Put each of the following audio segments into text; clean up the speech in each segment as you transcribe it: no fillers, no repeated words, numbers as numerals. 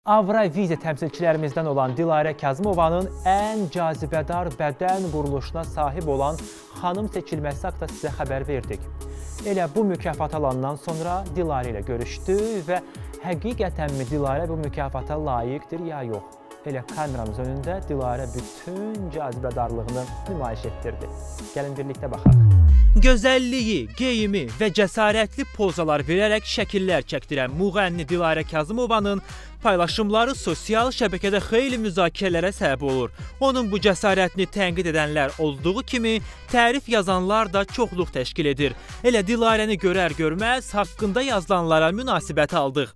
Avroviziya təmsilçilərimizdən olan Dilarə Kazımovanın ən cazibədar bədən quruluşuna sahib olan xanım seçilməsi haqqında sizə xəbər verdik. Elə bu mükafat alandan sonra Dilarə ilə görüşdük və həqiqətənmi Dilarə bu mükafata layiqdir ya yox? Elə kameramız önündə Dilarə bütün cazibədarlığını nümayiş etdirdi. Gəlin birlikdə baxaq. Gözəlliyi, geyimi və cəsarətli pozalar verərək şəkillər çəkdirən müğənni Dilarə Kazımovanın paylaşımları sosial şəbəkədə xeyli müzakirələrə səbəb olur. Onun bu cəsarətini tənqid edənlər olduğu kimi, tərif yazanlar da çoxluq təşkil edir. Elə Dilarəni görər-görməz haqqında yazılanlara münasibət aldıq.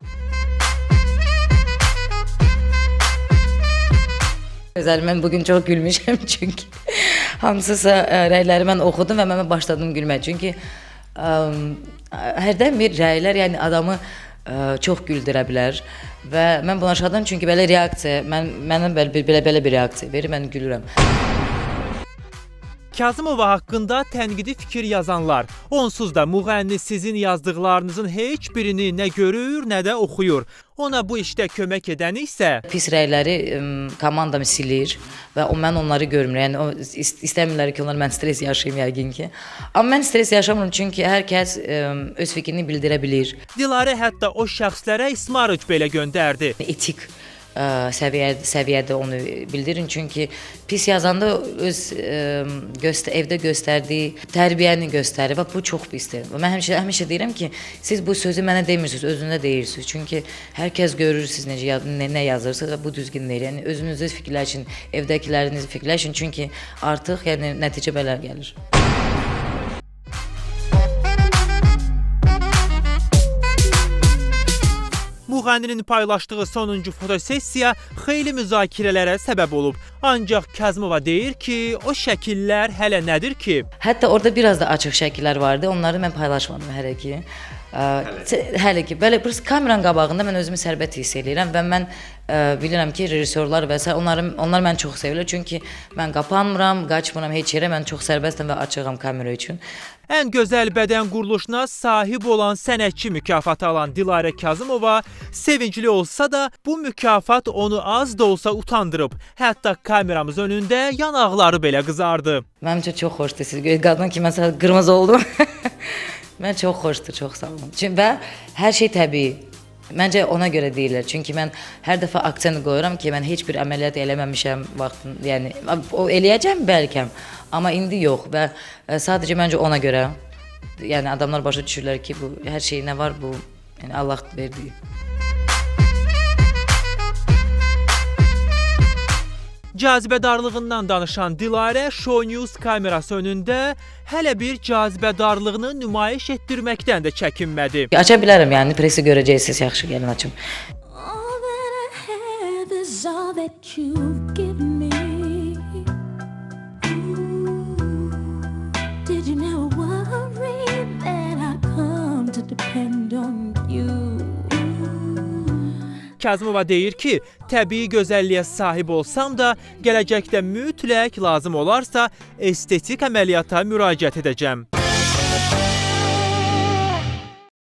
Gözəl, mən bugün çox gülmüşəm çünki hamısısa rəyləri mən oxudum və mən başladım gülmək. Çünki hərdən bir rəylər yəni adamı çox güldürə bilər və mən buna şadam çünki belə reaksiya, mənə belə bir reaksiya verir, mən gülürəm. Kazımova haqqında tənqidi fikir yazanlar, onsuz da müğənni sizin yazdıqlarınızın heç birini nə görür, nə də oxuyur. Ona bu işdə kömək edən isə pis rəyləri komandam silir və mən onları görmürəm. Yəni istəmirlər ki, onlar mən stres yaşayım yəqin ki. Amma mən stres yaşamıram çünki hər kəs öz fikrini bildirə bilir. Dilarə hətta o şəxslərə ismarıc belə göndərdi. Etik səviyyədə onu bildirin çünki pis yazanda öz evdə göstərdiyi tərbiyəni göstərir və bu çox pisdir. Mən həmişə deyirəm ki, siz bu sözü mənə demirsiniz, özünüzə deyirsiniz. Çünki hər kəs görür siz nə yazırsınız və bu düzgün deyil. Yəni özünüzü fikirləşin, evdəkilərinizi fikirləşin çünki artıq yəni nəticə belə gəlir. Müğənninin paylaşdığı sonuncu fotosessiya xeyli müzakirələrə səbəb olub. Ancaq Kazımova deyir ki, o şəkillər hələ nədir ki? Hətta orada biraz da açıq şəkillər vardı, onları mən paylaşmadım hələ ki. Hələ ki, belə kameranın qabağında mən özümü sərbəst hiss edirəm və mən bilirəm ki, rejissorlar və s. onlar məni çox sevirlər çünki mən qapanmıram, qaçmıram heç yerə, mən çox sərbəstəm və açığam kamera üçün. Ən gözəl bədən quruluşuna sahib olan sənətçi mükafatı alan Dilarə Kazımova sevincli olsa da bu mükafat onu az da olsa utandırıb. Hətta kameramız önündə yanaqları belə qızardı. Mənim üçün çox xoşdur, siz qadın ki, məsələn qırmızı oldum. Mən çox xoşdur, çox sağ olun. Və hər şey təbii. Məncə ona görə deyirlər. Çünki mən hər dəfə aksent qoyuram ki, mən heç bir əməliyyat eləməmişəm vaxtın. Yəni o eləyəcəm bəlkə, amma indi yox və sadəcə məncə ona görə. Yəni adamlar başa düşürlər ki, bu hər şey nə var bu, yəni Allah verdiyi. Cazibədarlığından danışan Dilarə Show News kamerası önündə hələ bir cazibədarlığını nümayiş etdirməkdən də çəkinmədi. Aça bilərəm, yəni presi görəcəksiniz, yaxşı gəlin açım. Kazımova deyir ki, təbii gözəlliyə sahib olsam da, gələcəkdə mütləq lazım olarsa estetik əməliyyata müraciət edəcəm.